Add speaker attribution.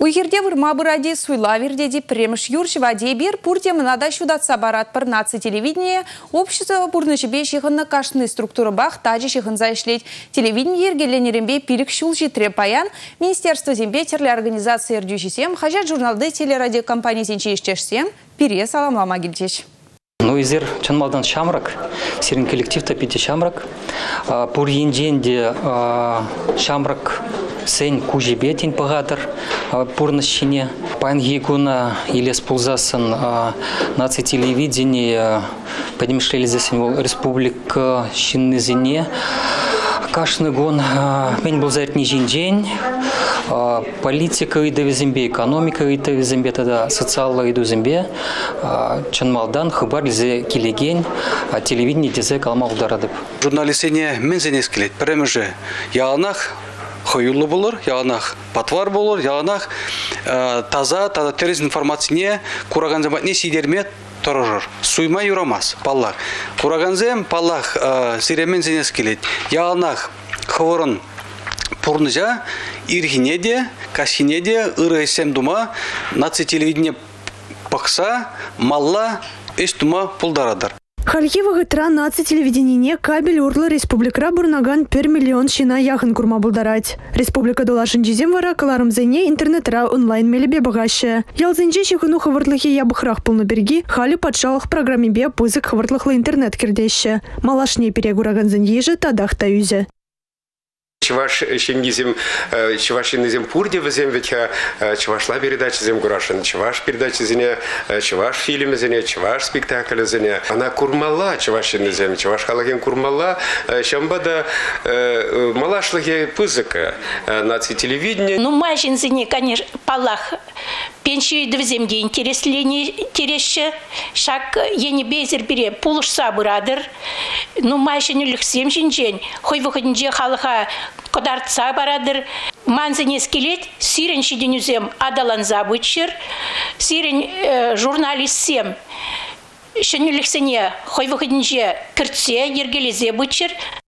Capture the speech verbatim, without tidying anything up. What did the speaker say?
Speaker 1: Уйгерде вырма ради суйла вердеди премш юрш воде бер пурте мнада щудатса барат пар наци телевидение общество бурнышебе шихынна кашны структура бах тажи шихын зайшлеть телевидение ергеленерембе пилик шулжи трепаян министерство зембе терли организации эрдюшисем хажат журналды телерадиокомпании зенче иштешсем пире саламлама гильтеш.
Speaker 2: Ну, изер чанмалдан шамрак, сирен коллектив топите шамрак. Пур енденде шамрак сень кужебе тень пагатар пур нащине. Пан егуна или спулзасан наци телевидение поднимшли засень республика щиннезине. Кашны гон мен был за этни день. Политика и довезембе, экономика и довезембе, тогда социальная и довезембе, чанмалдан хабар зе килеген, телевидение дезе калмал дарадып.
Speaker 3: Журналистене мензенес келет, прямо же яланах хаюлы болыр, яланах патвар болыр, яланах таза, таза террорист информацияне кураган заматне сидермет торожор. Суйма юрамас, паллах. Кураганзем паллах сиремен зенес келет, яланах хворын пурнжа ирхинеде, кашинеде, ырысем дума, наци телевидение пакса, малла, эш дума пулдарадар.
Speaker 4: Хальева гытра наци телевидение кабель урлы республика бурнаган пер миллион шина яхын курма булдарать. Республика долашын жизем вара каларым зене интернетра онлайн мелебе багаще. Ялзенже шихыну хавыртлыхи ябыхрах полны берги, хали подшалых программе бе пызык хавыртлыхлы интернет кирдеще. Малашне перегураган зенеже тадах таюзе.
Speaker 5: Чуваш щенгизем, чувашинизем пурде везем ведь чувашла передача зем гурашин, чуваш передача зене, чуваш фильм зене, чуваш спектакль зене. Она курмала чувашинизем, чуваш халаген курмала, щамбада малашлаге пызыка наци телевидения.
Speaker 6: Ну майшин зене, конечно, палах. Пенсию довеземге интересление тереща, шак ени безер бере пулышса бурадыр. Ну майшин үліксем жинжен, хой выходинже халыха кодартса барадыр. Манзене скелет, сирен шиденюзем адаланза бычыр, сирен журналистсем. Шен үліксене хой выходинже кіртсе ергелезе бычыр.